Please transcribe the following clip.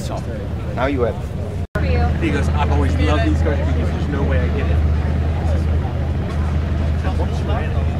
top. Now you have. He goes, I've always loved these guys because there's no way I get it.